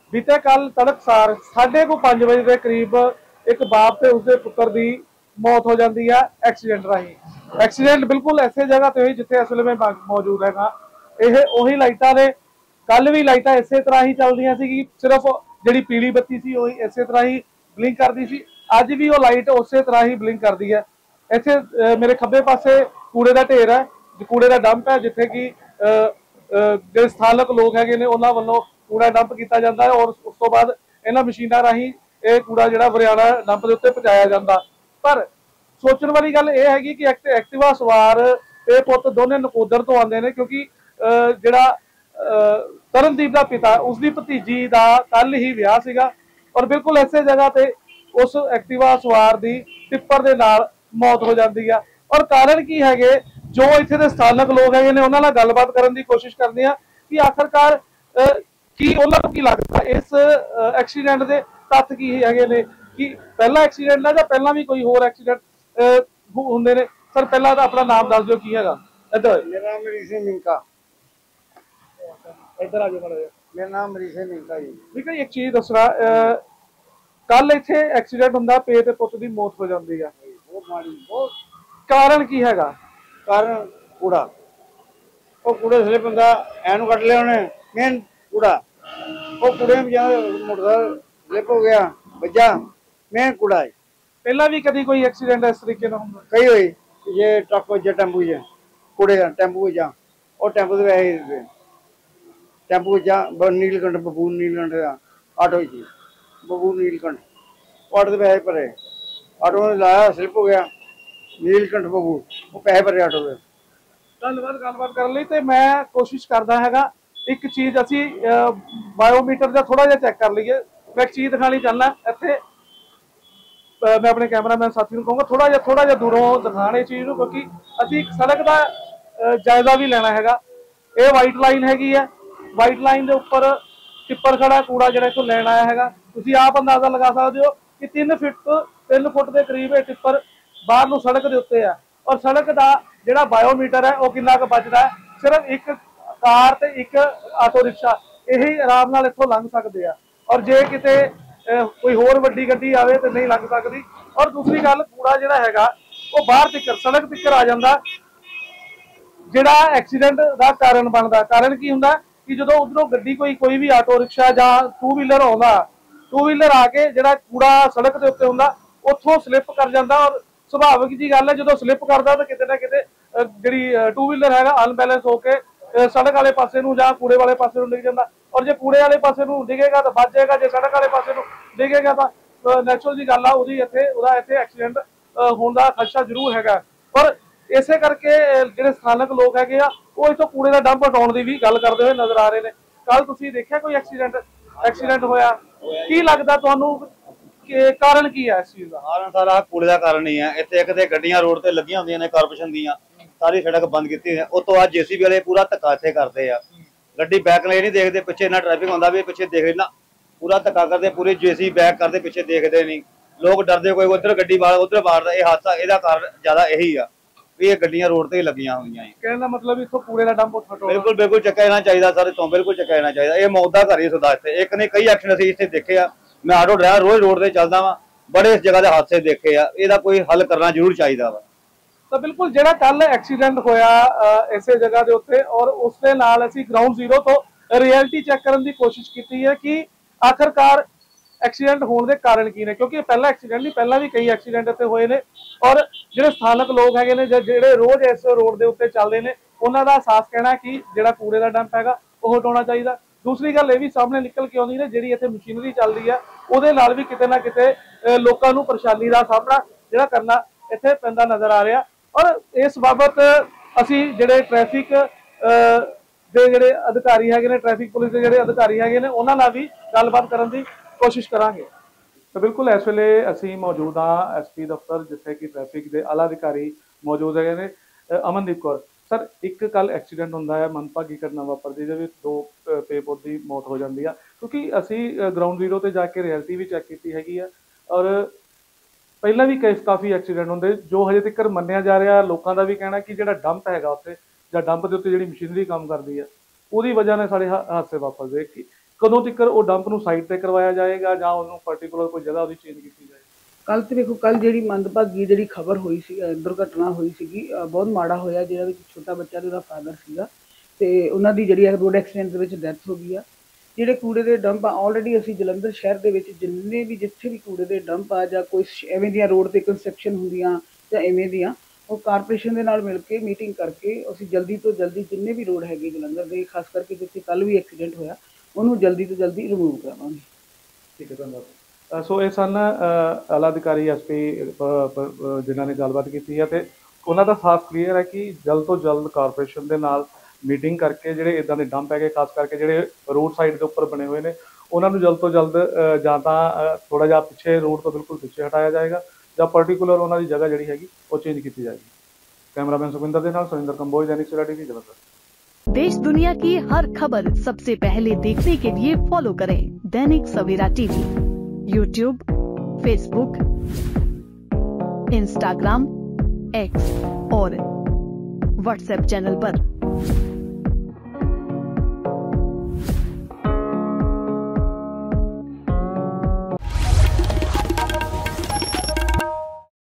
बीते कल तड़कसार 5:30 के करीब एक बाप ते उसके पुत्र की मौत हो जाती है एक्सीडेंट राही। एक्सीडेंट बिल्कुल ऐसे जगह ते हुई जिथे इस वे मैं मौजूद है। यह उही लाइटा ने कल भी लाइटा इस तरह ही चलदियां सी, सिर्फ जी पीली बत्ती सी वही इस तरह ही ब्लिंक करती सी। अज भी वो लाइट उस तरह ही ब्लिंक करती है। इतने मेरे खब्बे पासे कूड़े का ढेर है, कूड़े का डंप है, जिथे कि जो स्थानक लोग है उन्होंने वालों कूड़ा डंप किया जाता है और उस तो बाद इन्होंने मशीनों राही ये कूड़ा जो वरियाणा डंप के उत्ते पहुँचाया जाता। पर सोचने वाली गल यह है कि एक्टिवा सवार ये पुत दोने नकोदर तो आते हैं, क्योंकि जोड़ा तरनदीप का पिता उसकी भतीजी का कल ही विआह सीगा और बिल्कुल इस जगह पर उस एक्टिवा सवार की टिप्पर के नाल मौत हो जाती है। और कारण की है जो इत्थे दे स्थानक लोग है उन्होंने गलबात करने की कोशिश करते हैं कि आखिरकार की उन्होंने की लगता इस एक्सीडेंट के तत्थ की है ने, कि पहला एक्सीडेंट है या पहला भी कोई होर एक्सीडेंट होंगे ने। सर पहला तो अपना नाम दस दो की है। इधर मेरा नाम ऋषि मिंका। इधर आ जाओ। मेरा नाम ऋषि मिंका जी। ठीक है, एक चीज दसना, कल इत्थे एक्सीडेंट होंदा, पे ते पुत की मौत हो जाती है, बहुत कारण की है? कारण कूड़ा, वो कूड़े स्लिप होंदा एनू कट लिया उन्हें, मेन कूड़ा, वो कूड़े में मोटरसाइकिल स्लिप हो गया बजा, मेन कूड़ा है। पहला भी कभी कोई एक्सीडेंट इस तरीके ना कई हुई ये ट्रक वजा टेंपू च कूड़े का टेंपू वजा और टेंपू के वैसे टेंपू वजा नीलकंठ बबूर नीलकंठ का आटो जी बबूर नीलकंठ आटो के पैसे भरे, आटो ने लाया स्लिप हो गया नीलकंठ बबूर वो पैसे भरे आटो के। गलबात कर ली तो मैं कोशिश करता है एक चीज असी बायोमीटर का थोड़ा जहा चैक कर लीए। मैं एक चीज दिखानी चाहना इतने, मैं अपने कैमरामैन साथी को कहूँगा थोड़ा जहा दूरों दिखाने चीज़ को, क्योंकि असी एक सड़क का जायजा भी लेना है। ये वाइट लाइन हैगी है, वाइट लाइन के उपर टिप्पर खड़ा कूड़ा जो इतों लैन आया है। तुम आप अंदाजा लगा सकते हो कि 3 फुट के करीब ये टिप्पर बाहर को सड़क के उत्ते है और सड़क का जोड़ा बायोमीटर है वह कितना बचता है। सिर्फ एक कार तो एक आटो रिक्शा यही आराम नाल इत्थों लंघ सकते हैं और जे किते कोई होर वड्डी गड्डी आवे तो नहीं लंघ सकती। और दूसरी गल कूड़ा जिहड़ा हैगा वो बाहर तिक्कर सड़क तिक्कर आ जाता, जिहड़ा एक्सीडेंट का कारण बनता। कारण की हुंदा कि जो उधरों गड्डी कोई भी आटो रिक्शा या टू व्हीलर आउंदा, टू व्हीलर आके जिहड़ा कूड़ा सड़क के उत्ते हुंदा उत्थों स्लिप कर जाता और सुभाविक जी गल है जो स्लिप करता तो किते ना किते जी टू व्हीलर है अनबैलेंस होकर सड़क वाले पासे या कूड़े वाले पासे डिग जाता और जो कूड़े वाले पासे डिगेगा तो बच जाएगा, जो सड़क वाले पासे डिगेगा तो नैचुरल जी गल इत्थे एक्सीडेंट होने का खदशा जरूर है। पर इस करके जो स्थानक लोग है इतों कूड़े का डंप हटाने की भी गल करते हुए नजर आ रहे हैं। कल तुम देखा कोई एक्सीडेंट होया, की लगता तुहानू कारण की है इस चीज का? कारण सारा कूड़े का कारण ही है। इतने एक तो गड्डियां रोड से लगियां होंदियां ने कारपोरेशन दी, सारी सड़क बंद की है। उस तो आज जेसीबी वाले पूरा धक्का इत्थे करते हैं, गड्डी बैक लाइन नहीं देखते, पिछे इन्ना ट्रैफिक होंदा भी पिछे देख लेना पूरा धक्का करते, पूरी जेसीबी बैक करते पिछे देखते नहीं, लोग डरते कोई उधर गड्डी मार उधर मारदा। ये हादसा इसका कारण ज्यादा यही आ भी ये गड्डियां रोड से लगियां हुई हैं। कहने का मतलब इत्थों कूड़े का डंप बिल्कुल बिल्कुल चक्या जाना चाहिए सर, इतों बिल्कुल चक्या जाना चाहिए। ये मौत का घर ही सुधा इत्थे एक ने कई एक्सीडेंट असीं इत्थे देखे आ। मैं आटो ड्राइवर रोज रोड से चलदा वा, बड़े इस जगह के हादसे देखे आ। इसदा कोई हल करना जरूर चाहिए वा। तो बिल्कुल जो कल एक्सीडेंट होया इस जगह के उत्ते और उसके नाल असीं ग्राउंड जीरो तो रियलिटी चेक करने की कोशिश की है कि आखिरकार एक्सीडेंट होने के कारण की ने, क्योंकि पहला एक्सीडेंट नहीं पहला भी कई एक्सीडेंट इतने हुए हैं और जो स्थानक लोग है जो रोज इस रोड के उत्ते चलते हैं उन्हों का साफ कहना है कि जो कूड़े का डंप है वह हटाना चाहिए। दूसरी गल ये भी सामने निकल के आती है जी इतने मशीनरी चल रही है वो भी किते ना किते लोगों को परेशानी का सामना जो करना इतने पैंदा नजर आ रहा। और इस बाबत असी ਜਿਹੜੇ ट्रैफिक ਦੇ ਜਿਹੜੇ ਅਧਿਕਾਰੀ ਹੈਗੇ ਨੇ, ट्रैफिक पुलिस के ਜਿਹੜੇ ਅਧਿਕਾਰੀ ਹੈਗੇ ਨੇ ਉਹਨਾਂ ਨਾਲ ਵੀ ਗੱਲਬਾਤ ਕਰਨ ਦੀ ਕੋਸ਼ਿਸ਼ ਕਰਾਂਗੇ। तो बिल्कुल इस वे असी मौजूद हाँ SP दफ्तर जिथे कि ट्रैफिक के आला अधिकारी मौजूद है ने। अमनदीप कौर सर, एक कल एक्सीडेंट होंदा है, मनभागी घटना वापरती है, दो पे पुत की मौत हो जाती है, क्योंकि असी ग्राउंड जीरो पर जाके रियलिटी भी चैक की हैगी है और पहला भी केस काफ़ी एक्सीडेंट होंगे जो हजे तक मन्निया जा रहा। लोगों का भी कहना कि जो डंप है उत्थे या डंप के उत्ते जी मशीनरी काम करती है वो वजह ने सारे हादसे वापरते। ਕਦੋਂ ਤੱਕ ਉਹ ਡੰਪ ਨੂੰ ਸਾਈਡ ਤੇ ਕਰਵਾਇਆ ਜਾਏਗਾ ਜਾਂ ਉਹਨੂੰ ਪਾਰਟਿਕੂਲਰ ਕੋਈ ਜਗ੍ਹਾ ਉਹਦੀ ਚੇਂਜ ਕੀਤੀ ਜਾਏਗੀ? ਕੱਲ ਤੇ ਦੇਖੋ, ਕੱਲ ਜਿਹੜੀ ਮੰਦਭਾਗੀ ਜਿਹੜੀ ਖਬਰ ਹੋਈ ਸੀ, ਦੁਰਘਟਨਾ ਹੋਈ ਸੀਗੀ, ਬਹੁਤ ਮਾੜਾ ਹੋਇਆ, ਜਿਹਦੇ ਵਿੱਚ ਛੋਟਾ ਬੱਚਾ ਤੇ ਉਹਦਾ ਫਾਦਰ ਸੀਗਾ ਤੇ ਉਹਨਾਂ ਦੀ ਜਿਹੜੀ ਰੋਡ ਐਕਸੀਡੈਂਟ ਦੇ ਵਿੱਚ ਡੈਥ ਹੋ ਗਈ ਆ। ਜਿਹੜੇ ਕੂੜੇ ਦੇ ਡੰਪ ਆ, ਆਲਰੇਡੀ ਅਸੀਂ ਜਲੰਧਰ ਸ਼ਹਿਰ ਦੇ ਵਿੱਚ ਜਿੰਨੇ ਵੀ ਜਿੱਥੇ ਵੀ ਕੂੜੇ ਦੇ ਡੰਪ ਆ ਜਾਂ ਕੋਈ ਐਵੇਂ ਦੀਆਂ ਰੋਡ ਤੇ ਕੰਸਟਰਕਸ਼ਨ ਹੁੰਦੀਆਂ ਜਾਂ ਐਵੇਂ ਦੀਆਂ, ਉਹ ਕਾਰਪੋਰੇਸ਼ਨ ਦੇ ਨਾਲ ਮਿਲ ਕੇ ਮੀਟਿੰਗ ਕਰਕੇ ਅਸੀਂ ਜਲਦੀ ਤੋਂ ਜਲਦੀ ਜਿੰਨੇ ਵੀ ਰੋਡ ਹੈਗੇ ਜਲੰਧਰ ਦੇ, ਖਾਸ ਕਰਕੇ ਜਿੱਥੇ ਕੱਲ ਵੀ ਐਕਸੀਡੈਂਟ ਹੋਇਆ, ਉਹਨੂੰ ਜਲਦੀ ਤੋਂ ਜਲਦੀ ਰਿਮੂਵ ਕਰਾਵਾਂਗੇ। ਠੀਕ ਹੈ, ਧੰਨਵਾਦ। ਸੋ ਇਹ ਸਨ ਆਲਾ ਅਧਿਕਾਰੀ SP ਜਿਨ੍ਹਾਂ ਨੇ ਗੱਲਬਾਤ ਕੀਤੀ ਹੈ ਤੇ ਉਹਨਾਂ ਦਾ ਸਾਫ਼ ਕਲੀਅਰ ਹੈ ਕਿ ਜਲਦ ਤੋਂ ਜਲਦ ਕਾਰਪੋਰੇਸ਼ਨ ਦੇ ਨਾਲ ਮੀਟਿੰਗ ਕਰਕੇ ਜਿਹੜੇ ਇੱਦਾਂ ਦੇ ਡੰਪ ਹੈਗੇ, ਖਾਸ ਕਰਕੇ ਜਿਹੜੇ ਰੋਡ ਸਾਈਡ ਦੇ ਉੱਪਰ ਬਣੇ ਹੋਏ ਨੇ, ਉਹਨਾਂ ਨੂੰ ਜਲਦ ਤੋਂ ਜਲਦ ਜਾਂ ਤਾਂ ਥੋੜ੍ਹਾ ਜਿਹਾ ਪਿੱਛੇ, ਰੋਡ ਤੋਂ ਬਿਲਕੁਲ ਪਿੱਛੇ ਹਟਾਇਆ ਜਾਏਗਾ ਜਾਂ ਪਾਰਟਿਕੂਲਰ ਉਹਨਾਂ ਦੀ ਜਗ੍ਹਾ ਜਿਹੜੀ हैगी वो चेंज की जाएगी। कैमरामैन सुखविंदर के नाल सुरेंद्र कंबोज, दैनिक सवेरा TV, जलंधर। देश दुनिया की हर खबर सबसे पहले देखने के लिए फॉलो करें Dainik Savera TV, YouTube, Facebook, Instagram, X और WhatsApp चैनल पर।